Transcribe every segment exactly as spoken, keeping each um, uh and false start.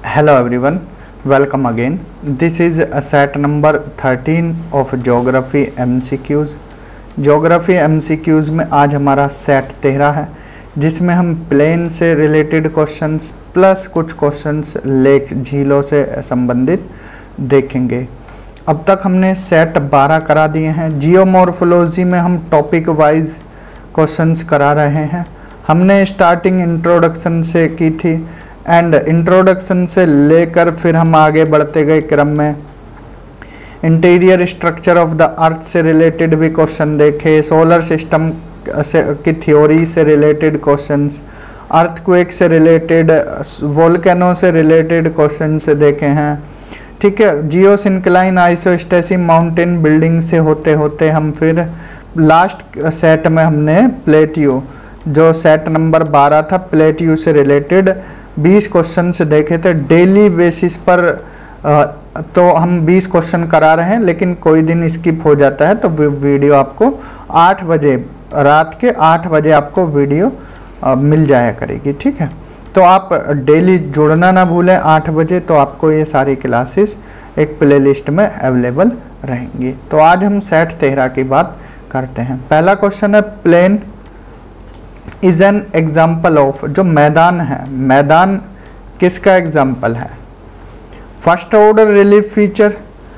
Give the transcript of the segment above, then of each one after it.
Hello everyone, welcome again. This is a set number thirteen of Geography M C Qs. Geography M C Qs में आज हमारा set तेरह है, जिसमें हम प्लेन से रिलेटेड क्वेश्चंस प्लस कुछ क्वेश्चंस लेक झीलों से संबंधित देखेंगे। अब तक हमने सेट बारह करा दिए हैं। जियोमॉर्फोलॉजी में हम टॉपिक वाइज क्वेश्चंस करा रहे हैं। हमने स्टार्टिंग इंट्रोडक्शन से की थी एंड इंट्रोडक्शन से लेकर फिर हम आगे बढ़ते गए क्रम में interior structure of the earth से रिलेटेड भी क्वेश्चन देखे, सोलर सिस्टम से की थ्योरी से रिलेटेड क्वेश्चंस, अर्थक्वेक से रिलेटेड, वोल्केनो से रिलेटेड क्वेश्चंस देखे हैं। ठीक है, जियोसिंक्लाइन आइसोस्टेसी माउंटेन बिल्डिंग से होते होते हम फिर लास्ट सेट में हमने प्लेट्यू, जो सेट नंबर बारह था, प्लेट्यू से रिलेटेड बीस क्वेश्चन से देखे थे। डेली बेसिस पर आ, तो हम बीस क्वेश्चन करा रहे हैं, लेकिन कोई दिन स्किप हो जाता है तो वीडियो आपको आठ बजे रात के आठ बजे आपको वीडियो आ, मिल जाया करेगी। ठीक है, तो आप डेली जुड़ना ना भूलें आठ बजे, तो आपको ये सारी क्लासेस एक प्लेलिस्ट में अवेलेबल रहेंगी। तो आज हम सेट तेरह की बात करते हैं। पहला क्वेश्चन है, plain is an example of, जो मैदान है, मैदान किसका एग्जाम्पल है? First order relief feature,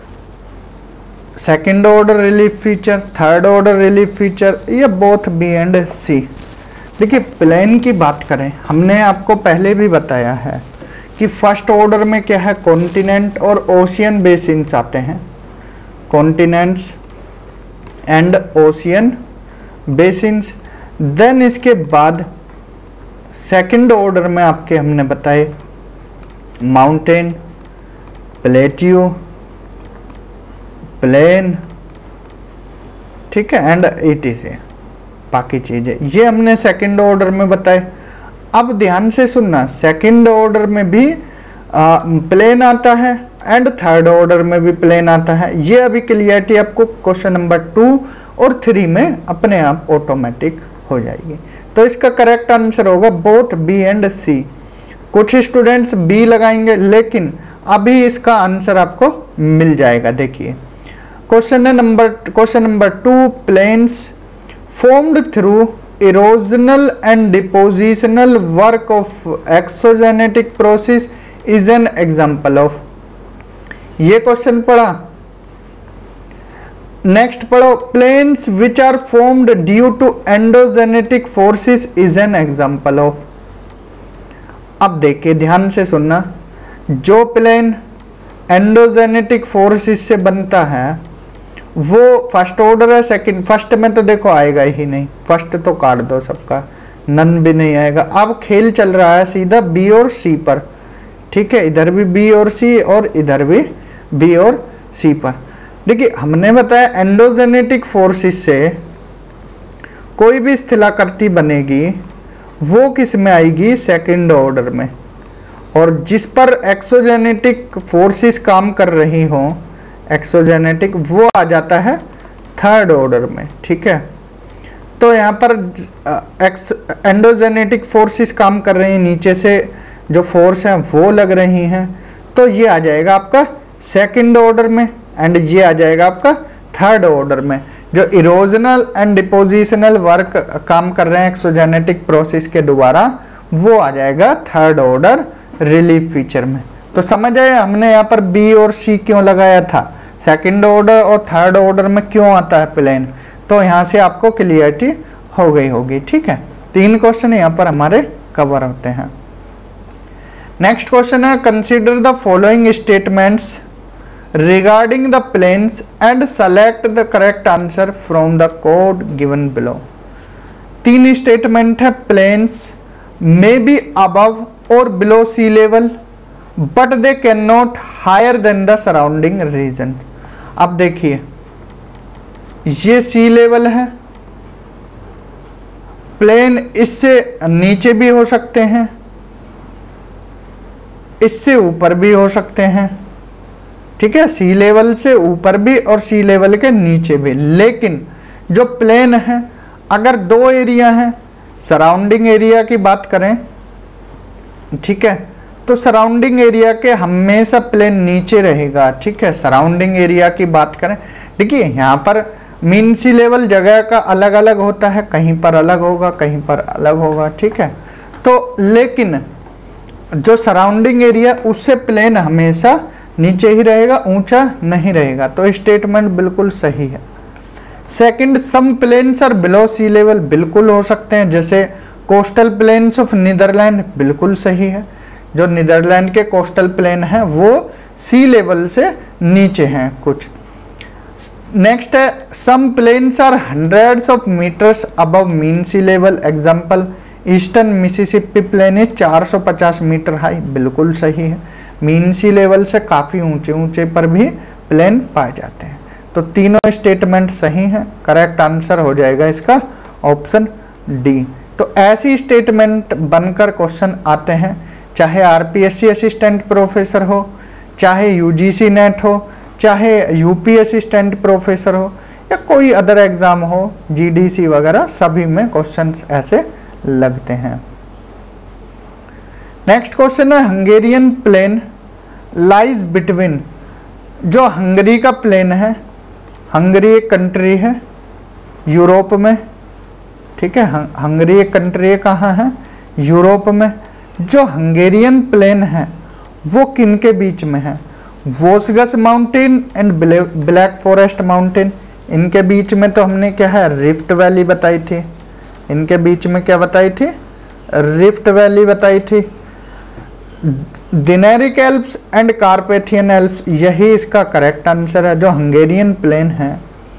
second order relief feature, third order relief feature, या बोथ बी एंड सी। देखिए, प्लेन की बात करें, हमने आपको पहले भी बताया है कि फर्स्ट ऑर्डर में क्या है, कॉन्टिनेंट और ओशियन बेसिन्स आते हैं, continents and ocean basins. Then इसके बाद सेकंड ऑर्डर में आपके हमने बताए माउंटेन, प्लेट्यू, प्लेन, ठीक है, एंड ईटीसी, बाकी चीजें ये हमने सेकंड ऑर्डर में बताए। अब ध्यान से सुनना, सेकंड ऑर्डर में भी आ, प्लेन आता है एंड थर्ड ऑर्डर में भी प्लेन आता है। ये अभी क्लियरिटी आपको क्वेश्चन नंबर टू और थ्री में अपने आप ऑटोमेटिक हो जाएगी। तो इसका करेक्ट आंसर होगा बोथ बी एंड सी। कुछ स्टूडेंट्स बी लगाएंगे, लेकिन अभी इसका आंसर आपको मिल जाएगा। देखिए, क्वेश्चन है number question number two, plains formed through erosional and depositional work of exogenetic process is an example of. ये क्वेश्चन पढ़ा। नेक्स्ट पढ़ो, plains which are formed due to endogenetic forces is an example of. अब देखिए, ध्यान से सुनना, जो plane endogenetic forces से बनता है वो फर्स्ट ऑर्डर है, सेकंड फर्स्ट में तो देखो आएगा ही नहीं, फर्स्ट तो काट दो सबका, नन भी नहीं आएगा। अब खेल चल रहा है सीधा बी और सी पर। ठीक है, इधर भी बी और सी और इधर भी बी और सी पर। देखिए, हमने बताया एंडोजेनेटिक फोर्सेस से कोई भी स्थिलाकृति बनेगी वो किस में आएगी, सेकंड ऑर्डर में, और जिस पर एक्सोजेनेटिक फोर्सेस काम कर रही हो, एक्सोजेनेटिक, वो आ जाता है थर्ड ऑर्डर में। ठीक है, तो यहाँ पर एक्स एंडोजेनेटिक फोर्सेस काम कर रही हैं, नीचे से जो फोर्स हैं वो लग रही हैं, तो ये आ जाएगा आपका सेकंड ऑर्डर में एंड ये आ जाएगा आपका थर्ड ऑर्डर में। जो इरोजनल एंड डिपोजिशनल वर्क काम कर रहे हैं एक्सोजेनेटिक प्रोसेस के द्वारा, वो आ जाएगा थर्ड ऑर्डर रिलीफ फीचर में। तो समझ आए हमने यहाँ पर बी और सी क्यों लगाया था, सेकंड ऑर्डर और थर्ड ऑर्डर में क्यों आता है प्लेन। तो यहाँ से आपको क्लियरिटी हो गई होगी। ठीक है, तीन क्वेश्चन यहाँ पर हमारे कवर होते हैं। नेक्स्ट क्वेश्चन है, consider the following statements regarding the planes and select the correct answer from the code given below। तीन स्टेटमेंट है, plains may be above or below sea level but they cannot higher than the surrounding region। अब देखिए, ये सी level है, plane इससे नीचे भी हो सकते हैं, इससे ऊपर भी हो सकते हैं। ठीक है, सी लेवल से ऊपर भी और सी लेवल के नीचे भी। लेकिन जो प्लेन है, अगर दो एरिया हैं, सराउंडिंग एरिया की बात करें, ठीक है, तो सराउंडिंग एरिया के हमेशा प्लेन नीचे रहेगा, ठीक है। सराउंडिंग एरिया की बात करें, देखिए यहाँ पर मीन सी लेवल जगह का अलग अलग होता है, कहीं पर अलग होगा कहीं पर अलग होगा, ठीक है। तो लेकिन जो सराउंडिंग एरिया उससे प्लेन हमेशा नीचे ही रहेगा, ऊंचा नहीं रहेगा। तो स्टेटमेंट बिल्कुल सही है। Second, some plains are below sea level, बिल्कुल हो सकते हैं, जैसे कोस्टल प्लेन्स ऑफ नीदरलैंड, बिल्कुल सही है। जो नीदरलैंड के कोस्टल प्लेन हैं वो सी लेवल से नीचे हैं कुछ। नेक्स्ट है, some plains are hundreds of metres above mean sea level, example eastern Mississippi plain है चार सौ पचास मीटर हाई, बिल्कुल सही है। मीन सी लेवल से काफ़ी ऊंचे ऊंचे पर भी प्लेन पाए जाते हैं। तो तीनों स्टेटमेंट सही हैं। करेक्ट आंसर हो जाएगा इसका ऑप्शन डी। तो ऐसी स्टेटमेंट बनकर क्वेश्चन आते हैं, चाहे आरपीएससी असिस्टेंट प्रोफेसर हो, चाहे यूजीसी नेट हो, चाहे यूपी असिस्टेंट प्रोफेसर हो, या कोई अदर एग्जाम हो, जीडीसी वगैरह, सभी में क्वेश्चन ऐसे लगते हैं। नेक्स्ट क्वेश्चन है, हंगेरियन प्लेन लाइज बिटवीन, जो हंगरी का प्लेन है, हंगरी एक कंट्री है यूरोप में, ठीक है। हंगरी एक कंट्री कहाँ है? यूरोप में। जो हंगेरियन प्लेन है वो किन के बीच में है? वोसगस mountain and Black Forest mountain, इनके बीच में तो हमने क्या है, रिफ्ट वैली बताई थी। इनके बीच में क्या बताई थी? रिफ्ट वैली बताई थी। Dinaric Alps and Carpathian Alps, यही इसका करेक्ट आंसर है। जो हंगेरियन प्लेन है,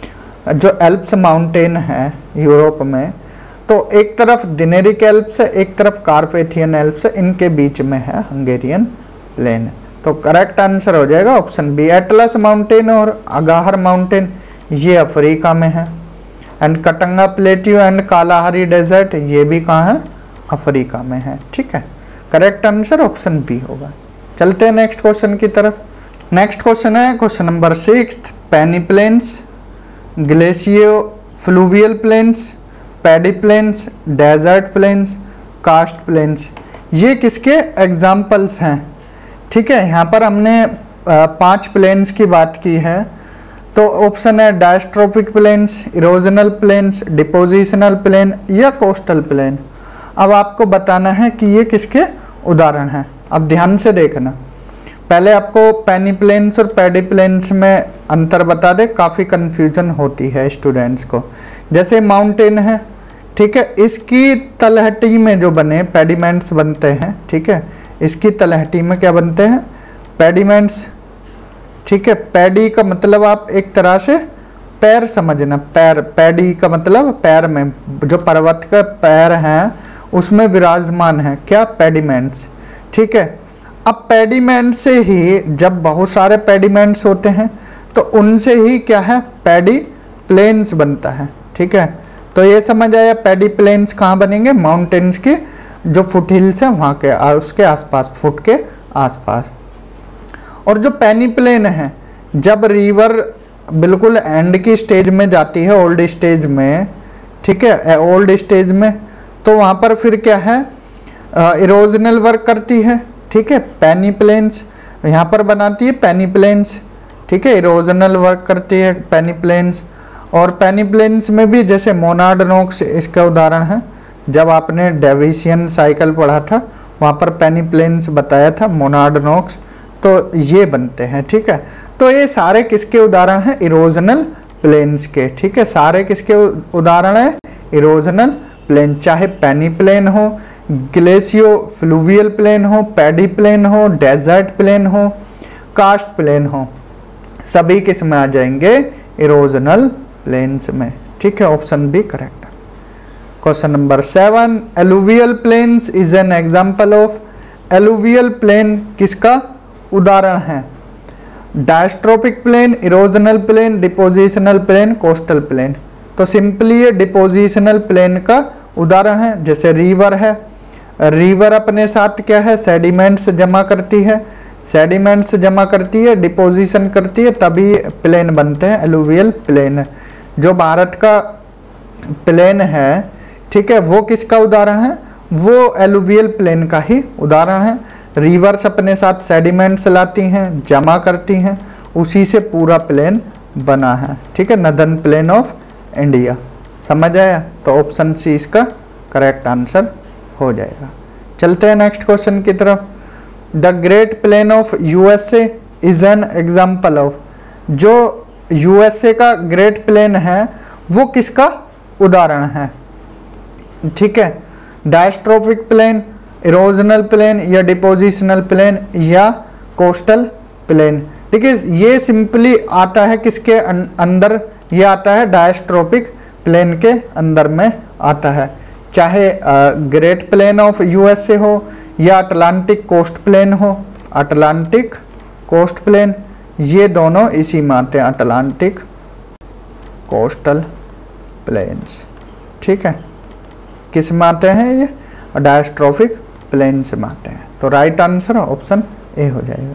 जो एल्प्स माउंटेन है यूरोप में, तो एक तरफ दिनेरिक एल्प्स है, एक तरफ कार्पेथियन एल्प्स है, इनके बीच में है हंगेरियन प्लेन। तो करेक्ट आंसर हो जाएगा ऑप्शन बी। एटलस माउंटेन और अगाहर माउंटेन ये अफ्रीका में है, and Katanga plateau and Kalahari desert ये भी कहाँ है? अफ्रीका में है, ठीक है। करेक्ट आंसर ऑप्शन बी होगा। चलते हैं नेक्स्ट क्वेश्चन की तरफ। नेक्स्ट क्वेश्चन है question number six, pene plains, glacio fluvial plains, paddy plains, desert plains, karst plains, ये किसके एग्जाम्पल्स हैं? ठीक है, यहाँ पर हमने पांच प्लेन्स की बात की है। तो ऑप्शन है diastrophic plains, erosional plains, depositional plain या कोस्टल प्लेन। अब आपको बताना है कि ये किसके उदाहरण हैं। अब ध्यान से देखना, पहले आपको पैनी प्लेन्स और पैडी प्लेन्स में अंतर बता दे, काफ़ी कन्फ्यूजन होती है स्टूडेंट्स को। जैसे माउंटेन है, ठीक है, इसकी तलहटी में जो बने पेडिमेंट्स बनते हैं, ठीक है, इसकी तलहटी में क्या बनते हैं? पेडिमेंट्स, ठीक है। पैडी का मतलब आप एक तरह से पैर समझना, पैर, पैडी का मतलब पैर में, जो पर्वत का पैर हैं उसमें विराजमान है क्या? पेडिमेंट्स, ठीक है। अब पेडिमेंट से ही, जब बहुत सारे पेडिमेंट्स होते हैं तो उनसे ही क्या है? पैडी प्लेन्स बनता है, ठीक है। तो ये समझ आया, पैडी प्लेन्स कहाँ बनेंगे? माउंटेन्स के जो फुट हिल्स हैं वहाँ के, उसके आसपास, फुट के आसपास। और जो पैनी प्लेन है, जब रिवर बिल्कुल एंड की स्टेज में जाती है, ओल्ड स्टेज में, ठीक है, ओल्ड स्टेज में, तो वहाँ पर फिर क्या है? इरोजनल वर्क करती है, ठीक है। पैनी प्लेन्स यहाँ पर बनाती है पैनी प्लेन्स, ठीक है, इरोजनल वर्क करती है पैनी प्लेन्स। और पैनी प्लेन्स में भी जैसे मोनार्ड नोक्स इसका उदाहरण है। जब आपने डेविसियन साइकिल पढ़ा था वहाँ पर पैनी प्लेन्स बताया था, मोनार्ड नोक्स, तो ये बनते हैं, ठीक है। तो ये सारे किसके उदाहरण हैं? इरोजनल प्लेन्स के, ठीक है। सारे किसके उदाहरण हैं? इरोजनल प्लेन, चाहे पैनी प्लेन हो, ग्लेशियो फ्लूवियल प्लेन हो, पैडी प्लेन हो, डेजर्ट प्लेन हो, कास्ट प्लेन हो, सभी किस में आ जाएंगे? इरोजनल प्लेन्स में, ठीक है। Option B correct. Question number seven, alluvial plains is an example of, alluvial plain किसका उदाहरण है? Diastrophic plain, erosional plain, depositional plain, coastal plain. तो सिंपली ये डिपोजिशनल प्लेन का उदाहरण है। जैसे रिवर है, रिवर अपने साथ क्या है? सेडिमेंट्स जमा करती है, सेडिमेंट्स जमा करती है, डिपोजिशन करती है, तभी प्लेन बनते हैं, एलुवियल प्लेन। जो भारत का प्लेन है, ठीक है, वो किसका उदाहरण है? वो एलुवियल प्लेन का ही उदाहरण है। रिवर्स अपने साथ सेडिमेंट्स लाती हैं, जमा करती हैं, उसी से पूरा प्लेन बना है, ठीक है, नदर्न प्लेन ऑफ इंडिया। समझ आया? तो ऑप्शन सी इसका करेक्ट आंसर हो जाएगा। चलते हैं नेक्स्ट क्वेश्चन की तरफ। The great plain of USA is an example of, जो यूएसए का ग्रेट प्लेन है वो किसका उदाहरण है? ठीक है, डायस्ट्रोफिक प्लेन, इरोजनल प्लेन या डिपोजिशनल प्लेन या कोस्टल प्लेन। देखिए ये सिंपली आता है किसके अंदर? ये आता है डायस्ट्रोफिक प्लेन के अंदर में आता है, चाहे ग्रेट प्लेन ऑफ यूएसए हो या अटलांटिक कोस्ट प्लेन हो। अटलांटिक कोस्ट प्लेन ये दोनों इसी में आते हैं, अटलांटिक कोस्टल प्लेन्स। ठीक है, किस में आते हैं? ये डायस्ट्रोफिक प्लेन से आते हैं। तो राइट आंसर ऑप्शन ए हो जाएगा।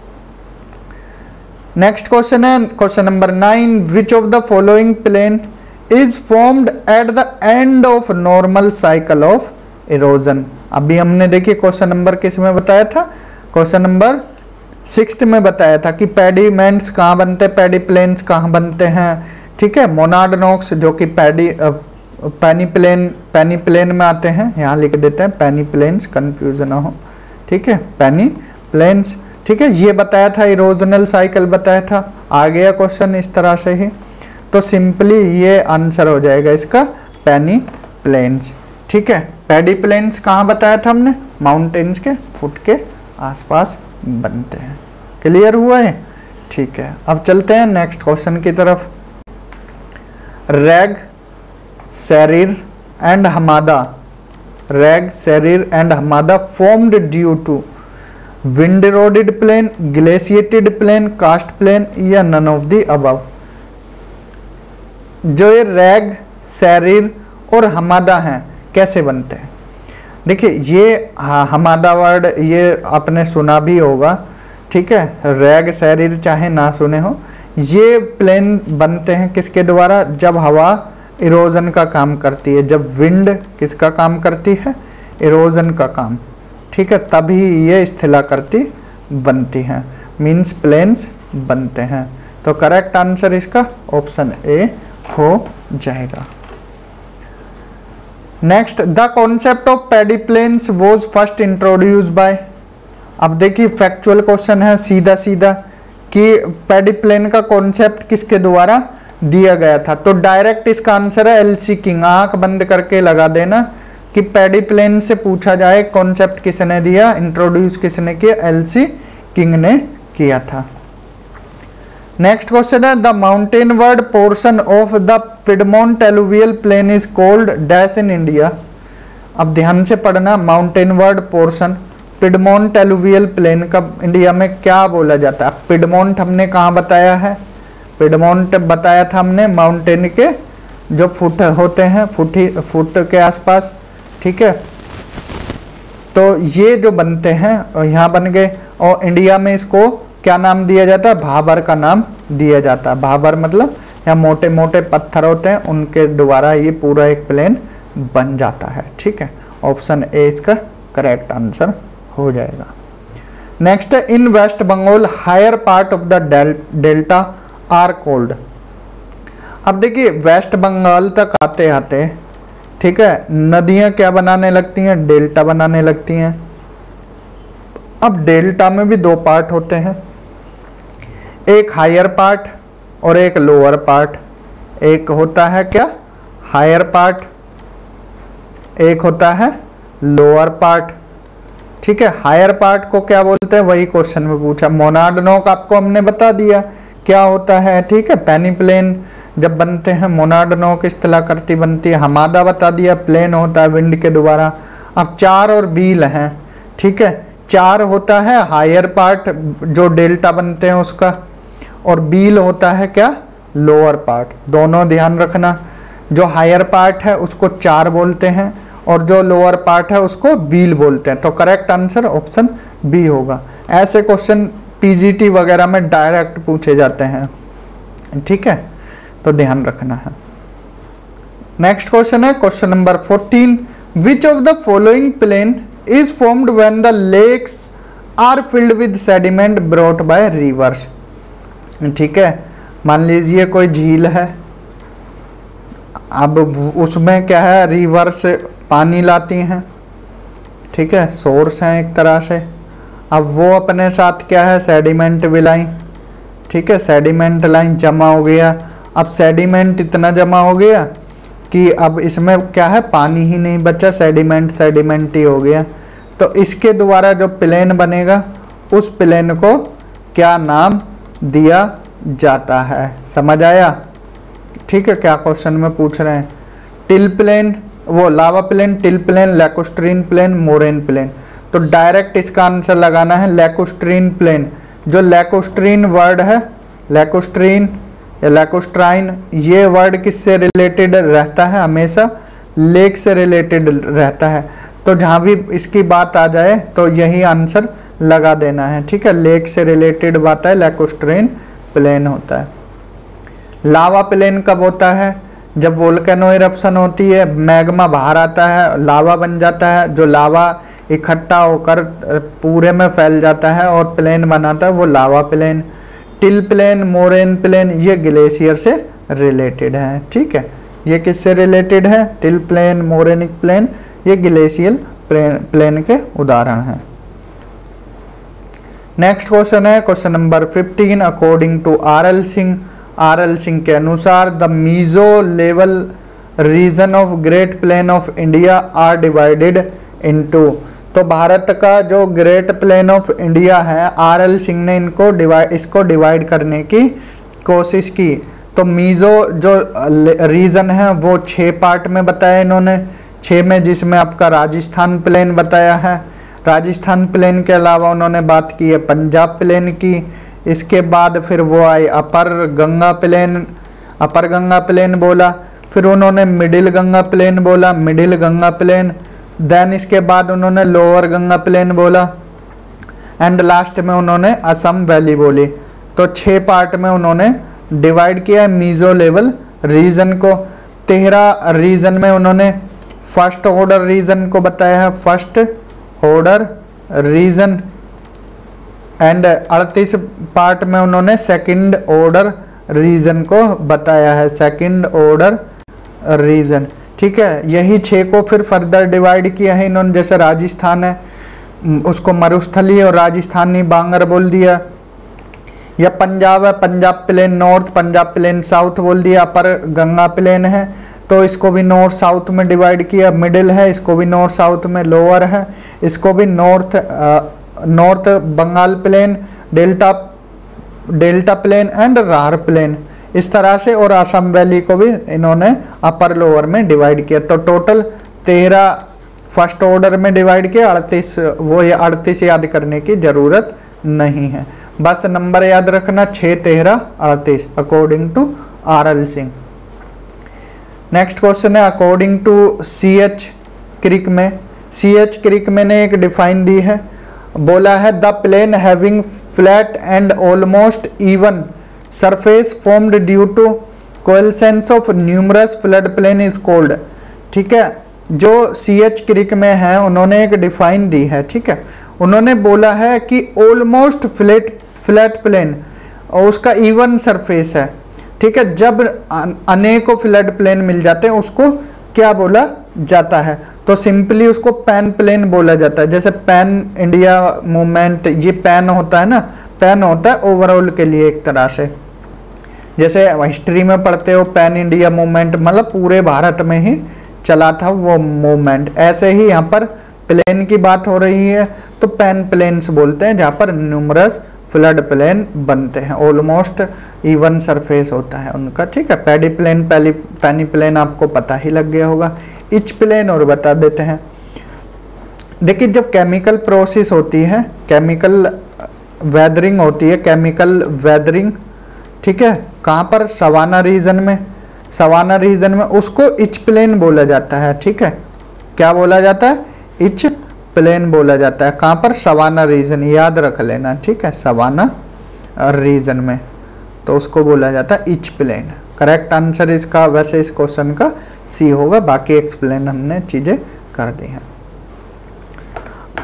नेक्स्ट क्वेश्चन है question number nine, which of the following plain is formed at the end of normal cycle of erosion. अभी हमने देखिए क्वेश्चन नंबर किस में बताया था? क्वेश्चन नंबर सिक्स्थ में बताया था कि पैडीमेंट्स कहाँ बनते हैं, पैडी प्लेन्स कहाँ बनते हैं। ठीक है, मोनाडनॉक्स जो कि पैडी पैनी प्लेन पैनी प्लेन में आते हैं, यहाँ लिख देते हैं पैनी प्लेन्स, कंफ्यूजन ना हो। ठीक है, पैनी प्लेन्स। ठीक है, ये बताया था, इरोजनल साइकिल बताया था। आ गया क्वेश्चन इस तरह से ही, तो सिंपली ये आंसर हो जाएगा इसका पैनी प्लेन्स। ठीक है, पैडी प्लेन्स कहाँ बताया था हमने? माउंटेन्स के फुट के आसपास बनते हैं। क्लियर हुआ है? ठीक है, अब चलते हैं नेक्स्ट क्वेश्चन की तरफ। Reg, serir and hamada, reg, serir and hamada formed due to wind eroded plain, glaciated plain, karst plain या नन ऑफ द अबव। जो ये रैग, सेरिर और हमादा हैं कैसे बनते हैं? देखिए ये हमादा वर्ड ये आपने सुना भी होगा। ठीक है, रैग सेरिर चाहे ना सुने हो, ये प्लेन बनते हैं किसके द्वारा? जब हवा इरोजन का काम करती है, जब विंड किसका काम करती है? इरोजन का काम। ठीक है, तभी ये स्थिलाकृति बनती हैं, मीन्स प्लेन्स बनते हैं। तो करेक्ट आंसर इसका ऑप्शन ए हो जाएगा। Next, the concept of paddy plains was first introduced by. अब देखिए फैक्चुअल क्वेश्चन है सीधा सीधा कि पैडी प्लेन का कॉन्सेप्ट किसके द्वारा दिया गया था? तो डायरेक्ट इसका आंसर है एल सी किंग। आंख बंद करके लगा देना कि पैडी प्लेन से पूछा जाए कॉन्सेप्ट किसने दिया, इंट्रोड्यूस किसने किया? एल सी किंग ने किया था। नेक्स्ट क्वेश्चन है, the mountainward portion of the piedmont alluvial plain is called dash in India. अब ध्यान से पढ़ना, mountainward portion, piedmont alluvial plain का इंडिया में क्या बोला जाता है? पिडमोंट हमने कहाँ बताया है? पिडमोंट बताया था हमने माउंटेन के जो फुट होते हैं, फुट ही फुट के आसपास। ठीक है, तो ये जो बनते हैं यहाँ बन गए, और इंडिया में इसको क्या नाम दिया जाता है? भाबर का नाम दिया जाता है। भाबर मतलब यहाँ मोटे मोटे पत्थर होते हैं, उनके द्वारा ये पूरा एक प्लेन बन जाता है। ठीक है, ऑप्शन ए इसका करेक्ट आंसर हो जाएगा। नेक्स्ट है, in West Bengal higher part of the delta are called. अब देखिए वेस्ट बंगाल तक आते आते, ठीक है, नदियां क्या बनाने लगती हैं? डेल्टा बनाने लगती हैं। अब डेल्टा में भी दो पार्ट होते हैं, एक हायर पार्ट और एक लोअर पार्ट। एक होता है क्या? हायर पार्ट, एक होता है लोअर पार्ट। ठीक है, हायर पार्ट को क्या बोलते हैं? वही क्वेश्चन में पूछा। मोनाडनॉक आपको हमने बता दिया क्या होता है। ठीक है, पैनी प्लेन जब बनते हैं, मोनाडनॉक स्थलाकृति बनती है। हमादा बता दिया, प्लेन होता है विंड के द्वारा। अब चार और बील हैं। ठीक है, चार होता है हायर पार्ट जो डेल्टा बनते हैं उसका, और बील होता है क्या? Lower part. दोनों ध्यान रखना, जो हायर पार्ट है उसको चार बोलते हैं और जो लोअर पार्ट है उसको बील बोलते हैं। तो करेक्ट आंसर ऑप्शन बी होगा। ऐसे क्वेश्चन पीजीटी वगैरह में डायरेक्ट पूछे जाते हैं। ठीक है, तो ध्यान रखना है। नेक्स्ट क्वेश्चन है question number fourteen, which of the following plain is formed when the lakes are filled with sediment brought by rivers. ठीक है, मान लीजिए कोई झील है, अब उसमें क्या है, रिवर से पानी लाती हैं, ठीक है, सोर्स है एक तरह से। अब वो अपने साथ क्या है, सेडिमेंट भी लाई, ठीक है, सेडिमेंट लाइन जमा हो गया। अब सेडिमेंट इतना जमा हो गया कि अब इसमें क्या है, पानी ही नहीं बचा, सेडिमेंट सेडिमेंट ही हो गया। तो इसके द्वारा जो प्लेन बनेगा उस प्लेन को क्या नाम दिया जाता है, समझ आया? ठीक है, क्या क्वेश्चन में पूछ रहे हैं, टिल प्लेन, वो lava plain, till plain, lacustrine plain, moraine plain. तो डायरेक्ट इसका आंसर लगाना है लैकोस्ट्रीन प्लेन। जो लैकोस्ट्रीन वर्ड है, लैकोस्ट्रीन या लैकोस्ट्राइन, ये वर्ड किससे रिलेटेड रहता है, हमेशा लेक से रिलेटेड रहता है। तो जहाँ भी इसकी बात आ जाए तो यही आंसर लगा देना है। ठीक है, लेक से रिलेटेड बात है, लैकोस्ट्रीन प्लेन होता है। लावा प्लेन कब होता है, जब वोल्केनो इरप्शन होती है, मैग्मा बाहर आता है, लावा बन जाता है, जो लावा इकट्ठा होकर पूरे में फैल जाता है और प्लेन बनाता है, वो lava plain. Till plain, moraine plain, ये ग्लेशियर से रिलेटेड है। ठीक है, ये किससे रिलेटेड है, टिल प्लेन, मोरेनिक प्लेन, ये ग्लेशियल प्लेन के उदाहरण हैं। नेक्स्ट क्वेश्चन है question number fifteen. According to R L Singh, R L Singh के अनुसार the meso level region of great plain of India are divided into. तो भारत का जो ग्रेट प्लेन ऑफ इंडिया है, आर एल सिंह ने इनको डिवाइड इसको डिवाइड करने की कोशिश की। तो मीजो जो रीजन है वो छः पार्ट में बताया इन्होंने, छः में, जिसमें आपका राजस्थान प्लेन बताया है। राजस्थान प्लेन के अलावा उन्होंने बात की है पंजाब प्लेन की। इसके बाद फिर वो आई upper Ganga plain, upper Ganga plain बोला। फिर उन्होंने मिडिल गंगा प्लेन बोला, मिडिल गंगा प्लेन। देन इसके बाद उन्होंने लोअर गंगा प्लेन बोला एंड लास्ट में उन्होंने असम वैली बोली। तो छः पार्ट में उन्होंने डिवाइड किया है मीजो लेवल रीजन को। तेरह रीजन में उन्होंने फर्स्ट ऑर्डर रीजन को बताया है, फर्स्ट ऑर्डर रीजन, एंड अड़तीस पार्ट में उन्होंने सेकंड ऑर्डर रीजन को बताया है, सेकंड ऑर्डर रीजन। ठीक है, यही छः को फिर फर्दर डिवाइड किया है इन्होंने। जैसे राजस्थान है, उसको मरुस्थली और राजस्थानी बांगर बोल दिया, या पंजाब है, Punjab plain north, Punjab plain south बोल दिया। अपर गंगा प्लेन है तो इसको भी नॉर्थ साउथ में डिवाइड किया। मिडिल है, इसको भी नॉर्थ साउथ में। लोअर है, इसको भी north north Bengal plain, delta delta plain and Rarh plain, इस तरह से। और असम वैली को भी इन्होंने अपर लोअर में डिवाइड किया। तो टोटल तेरह फर्स्ट ऑर्डर में डिवाइड किया, अड़तीस वो ये अड़तीस याद करने की ज़रूरत नहीं है, बस नंबर याद रखना, छः तेरह अड़तीस according to R L Singh. Next question है according to C H Crick में, सी एच क्रिक में ने एक डिफाइन दी है, बोला है the plain having flat and almost even surface formed due to coefficients of numerous flood plain is called. ठीक है, जो सी एच क्रिक में है उन्होंने एक डिफाइन दी है। ठीक है, उन्होंने बोला है कि ऑलमोस्ट फ्लैट फ्लैट प्लेन और उसका इवन सरफेस है। ठीक है, जब अनेकों फ्लड प्लेन मिल जाते हैं उसको क्या बोला जाता है, तो सिंपली उसको पैन प्लेन बोला जाता है। जैसे पैन इंडिया मूवमेंट, ये पैन होता है ना, पैन होता है ओवरऑल के लिए एक तरह से। जैसे हिस्ट्री में पढ़ते हो पैन इंडिया मूवमेंट, मतलब पूरे भारत में ही चला था वो मूवमेंट। ऐसे ही यहाँ पर प्लेन की बात हो रही है तो पैन प्लेन्स बोलते हैं, जहाँ पर न्यूमरस फ्लड प्लेन बनते हैं, ऑलमोस्ट इवन सरफेस होता है उनका। ठीक है, पैडी प्लेन, पैली पैनी प्लेन आपको पता ही लग गया होगा। इच प्लेन और बता देते हैं। देखिए, जब केमिकल प्रोसेस होती है, केमिकल वेदरिंग होती है, केमिकल वेदरिंग, ठीक है, कहाँ पर, सवाना रीजन में, सवाना रीजन में, उसको इच प्लेन बोला जाता है। ठीक है, क्या बोला जाता है, इच प्लेन बोला जाता है। कहाँ पर, सवाना रीजन, याद रख लेना। ठीक है, सवाना रीजन में, तो उसको बोला जाता है इच प्लेन। करेक्ट आंसर इसका वैसे इस क्वेश्चन का सी होगा, बाकी एक्सप्लेन हमने चीज़ें कर दी हैं।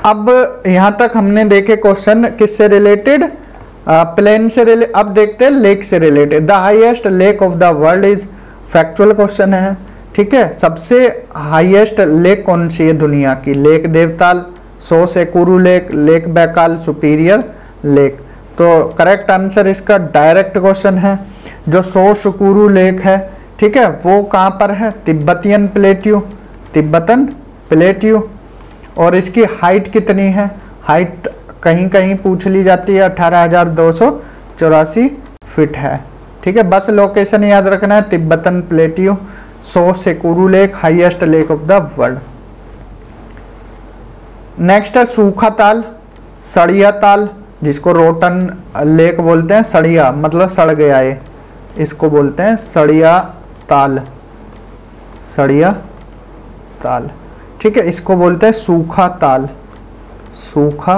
अब यहाँ तक हमने देखे क्वेश्चन किससे रिलेटेड, प्लेन से रिलेटेड। अब देखते हैं लेक से related. The highest lake of the world is, factual question है, ठीक है। सबसे हाईएस्ट लेक कौन सी है दुनिया की? Lake Devtal, Tso Sekuru lake, lake Baikal, Superior lake. तो करेक्ट आंसर इसका डायरेक्ट क्वेश्चन है जो सो सेकुरू लेक है, ठीक है, वो कहाँ पर है? Tibetan plateau, Tibetan plateau. और इसकी हाइट कितनी है? हाइट कहीं कहीं पूछ ली जाती है, अठारह हजार दो सौ चौरासी फीट है, ठीक है। बस लोकेशन याद रखना है, Tibetan plateau, Tso Sekuru lake, highest lake of the world. Next है सूखा ताल, सड़िया ताल, जिसको रोटन लेक बोलते हैं। सड़िया मतलब सड़ गया है, इसको बोलते हैं सड़िया ताल, सड़िया ताल, ठीक है। इसको बोलते हैं सूखा ताल, सूखा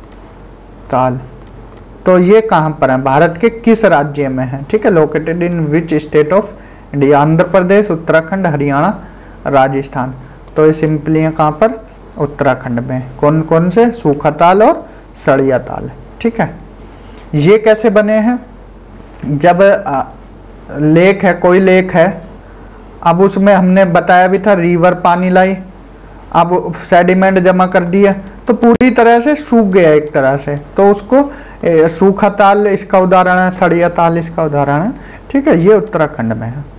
ताल। तो ये कहाँ पर है? भारत के किस राज्य में है? ठीक है, located in which state of India? Andhra Pradesh, Uttarakhand, Haryana, Rajasthan. तो ये सिंपली है कहाँ पर? उत्तराखंड में। कौन कौन से? सूखा ताल और सड़िया ताल, ठीक है। ये कैसे बने हैं? जब आ, लेक है, कोई लेक है, अब उसमें हमने बताया भी था रिवर पानी लाई, अब सेडिमेंट जमा कर दिया तो पूरी तरह से सूख गया एक तरह से, तो उसको ए, सूखा ताल इसका उदाहरण है, सड़िया ताल इसका उदाहरण है, ठीक है। ये उत्तराखंड में है।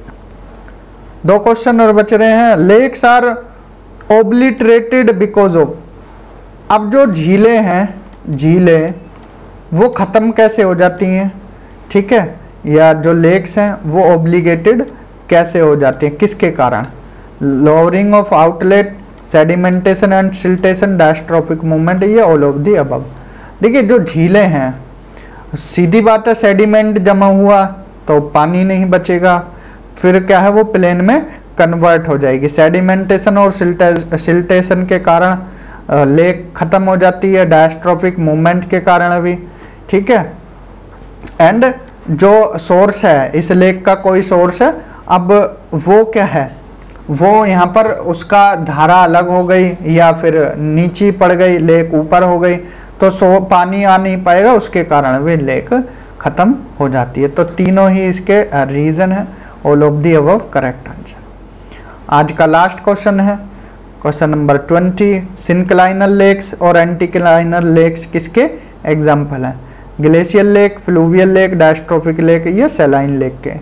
दो क्वेश्चन और बच रहे हैं। Lakes are obliterated because of, अब जो झीलें हैं, झीलें वो ख़त्म कैसे हो जाती हैं, ठीक है, या जो लेक्स हैं वो ओब्लिगेटेड कैसे हो जाती हैं, किसके कारण? Lowering of outlet, sedimentation and siltation, diastrophic movement, ये ऑल ऑफ दी अबव। देखिए जो झीलें हैं, सीधी बात है, सेडिमेंट जमा हुआ तो पानी नहीं बचेगा, फिर क्या है वो प्लेन में कन्वर्ट हो जाएगी। सेडिमेंटेशन और सिल्टेशन के कारण लेक खत्म हो जाती है, डायस्ट्रोफिक मूवमेंट के कारण भी, ठीक है। एंड जो सोर्स है इस लेक का, कोई सोर्स है, अब वो क्या है, वो यहाँ पर उसका धारा अलग हो गई या फिर नीचे पड़ गई, लेक ऊपर हो गई, तो सो पानी आ नहीं पाएगा, उसके कारण भी लेक खत्म हो जाती है। तो तीनों ही इसके रीजन है, all of the above correct answer. आज का लास्ट क्वेश्चन है question number twenty. Synclinal lakes और एंटीक्लाइनल लेक्स किसके एग्जाम्पल हैं? Glacial lake, fluvial lake, diastrophic lake, ये सैलाइन लेक के।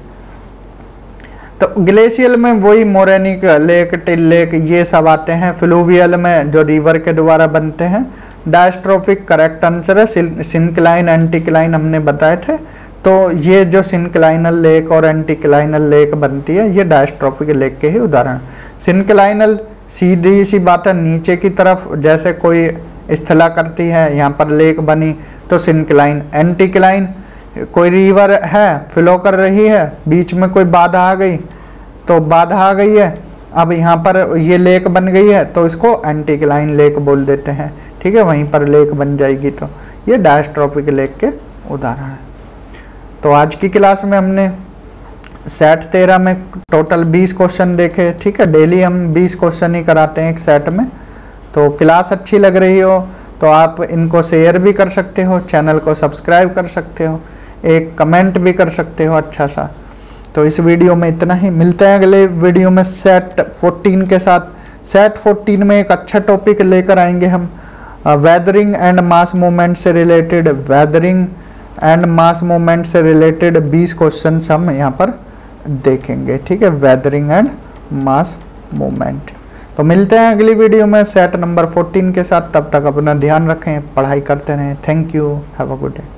तो ग्लेशियल में वही मोरेनिक लेक, टिल लेक, ये सब आते हैं। फ्लूवियल में जो रिवर के द्वारा बनते हैं। डायस्ट्रोफिक करेक्ट आंसर है। सिंक्लाइन, एंटीक्लाइन हमने बताए थे। तो ये जो सिंक्लाइनल लेक और एंटीक्लाइनल लेक बनती है, ये डायस्ट्रोफिक लेक के ही उदाहरण। सिंक्लाइनल सीधी सी बात है, नीचे की तरफ जैसे कोई स्थला करती है, यहाँ पर लेक बनी तो सिंक्लाइन। एंटीक्लाइन कोई रिवर है, फ्लो कर रही है, बीच में कोई बाधा आ गई तो बाधा आ गई है, अब यहाँ पर ये लेक बन गई है तो इसको एंटीक्लाइन लेक बोल देते हैं, ठीक है, वहीं पर लेक बन जाएगी। तो ये डायस्ट्रोफिक लेक के उदाहरण है। तो आज की क्लास में हमने सेट तेरह में टोटल बीस क्वेश्चन देखे, ठीक है। डेली हम बीस क्वेश्चन ही कराते हैं एक सेट में। तो क्लास अच्छी लग रही हो तो आप इनको शेयर भी कर सकते हो, चैनल को सब्सक्राइब कर सकते हो, एक कमेंट भी कर सकते हो अच्छा सा। तो इस वीडियो में इतना ही, मिलते हैं अगले वीडियो में सेट फोर्टीन के साथ। सेट फोर्टीन में एक अच्छा टॉपिक लेकर आएंगे हम, वेदरिंग एंड मास मूवमेंट से रिलेटेड। वेदरिंग एंड मास मूवमेंट से रिलेटेड बीस क्वेश्चन हम यहाँ पर देखेंगे, ठीक है, वेदरिंग एंड मास मूवमेंट। तो मिलते हैं अगली वीडियो में सेट नंबर फोर्टीन के साथ। तब तक अपना ध्यान रखें, पढ़ाई करते रहें। Thank you, have a good day.